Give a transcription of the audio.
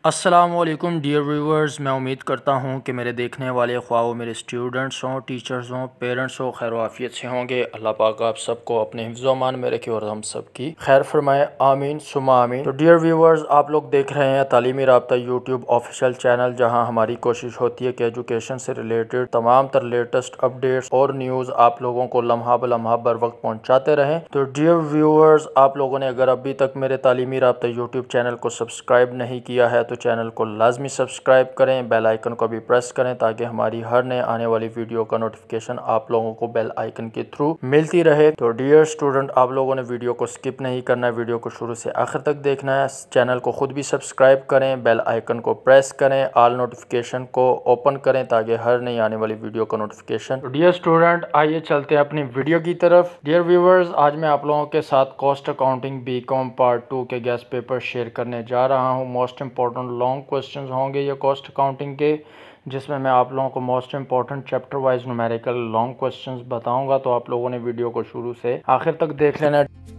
अस्सलामुअलैकुम dear viewers, मैं उम्मीद करता हूँ कि मेरे देखने वाले ख्वाह वो मेरे स्टूडेंट्स हों, टीचर्स हों, पेरेंट्स हों, खैर वाफियत से होंगे। अल्लाह पाक आप सबको अपने हिफ्ज़ अमान में रखे और हम सब की खैर फरमाए, आमीन सुमा आमीन। तो डियर व्यूवर्स, आप लोग देख रहे हैं तालीमी राब्ता यूट्यूब ऑफिशियल चैनल, जहाँ हमारी कोशिश होती है कि एजुकेशन से रिलेटेड तमाम तर लेटेस्ट अपडेट्स और न्यूज़ आप लोगों को लम्हा ब लम्हा बर वक्त पहुँचाते रहें। तो डियर व्यूवर्स, आप लोगों ने अगर अभी तक मेरे तालीमी राब्ता यूट्यूब चैनल को सब्सक्राइब नहीं किया है तो चैनल को लाजमी सब्सक्राइब करें, बेल आइकन को भी प्रेस करें ताकि हमारी हर नए आने वाली वीडियो का नोटिफिकेशन आप लोगों को बेल आइकन के थ्रू मिलती रहे। तो डियर स्टूडेंट, आप लोगों ने वीडियो को स्किप नहीं करना है, वीडियो को शुरू से आखिर तक देखना है। चैनल को खुद भी सब्सक्राइब करें, बेल आइकन को प्रेस करें, ऑल नोटिफिकेशन को ओपन करें ताकि हर नई आने वाली वीडियो का नोटिफिकेशन। तो डियर स्टूडेंट, आइए चलते हैं अपनी वीडियो की तरफ। डियर व्यूवर्स, आज मैं आप लोगों के साथ कॉस्ट अकाउंटिंग बीकॉम पार्ट 2 के गेस्ट पेपर शेयर करने जा रहा हूं। मोस्ट इंपॉर्टेंट लॉन्ग क्वेश्चंस होंगे ये कॉस्ट अकाउंटिंग के, जिसमें मैं आप लोगों को most important chapter wise numerical long questions बताऊंगा। तो आप लोगों ने वीडियो को शुरू से आखिर तक देख लेना।